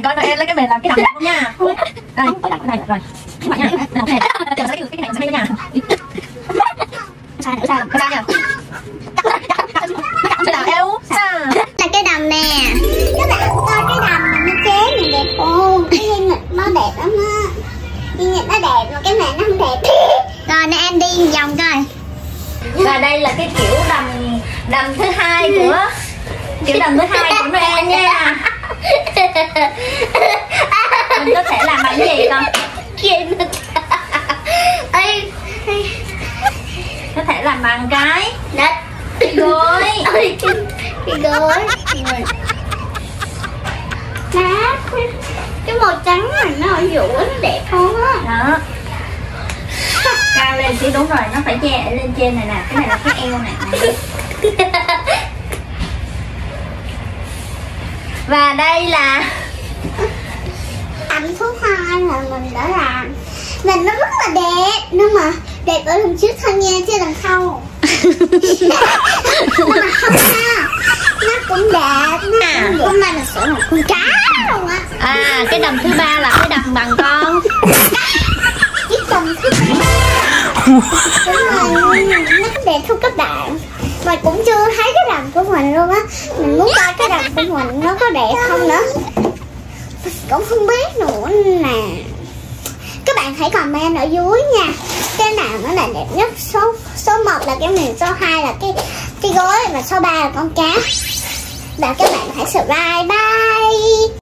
bạn coi Noel lấy cái về làm cái đầm đẹp không nha. Đây, đây rồi. Các bạn nha. Chờ sẽ cái này sẽ nha. Sao nha. Nó là eo sao? Là cái đầm nè. Các bạn coi cái đầm mà nó chế này đẹp không? Cái dây nghịch nó đẹp lắm á. Dây nghịch nó đẹp mà cái này nó không đẹp. Rồi nè em đi vòng coi. Và đây là cái kiểu đầm thứ hai của Noel nha. Mình có thể làm bằng cái gì con? Có thể làm bằng cái Đất. cái gối. Cái gối. Má, cái màu trắng này nó ở giữa nó đẹp hơn á. Đó. Cao lên xíu, đúng rồi, nó phải che lên trên này nè. Cái này là cái eo này. Và đây là Đầm thứ hai là mình đã làm. Và nó rất là đẹp. Nhưng mà đẹp ở đằng trước thôi nha, chứ đằng sau nhưng mà không ha. Nó cũng đẹp. Hôm nay là sửa một con cá luôn á. à cái đầm thứ ba là cái đầm bằng con. Cái đầm thứ ba đúng rồi, nó đẹp không các bạn. Mà cũng chưa thấy cái đầm của mình luôn á. Mình muốn coi cái đầm của mình nó có đẹp không nữa. Mình cũng không biết nữa nè. Các bạn hãy comment ở dưới nha. Cái nào nó là đẹp nhất. Số 1 là cái miền, số 2 là cái gối, và số 3 là con cá. Và các bạn hãy subscribe. Bye.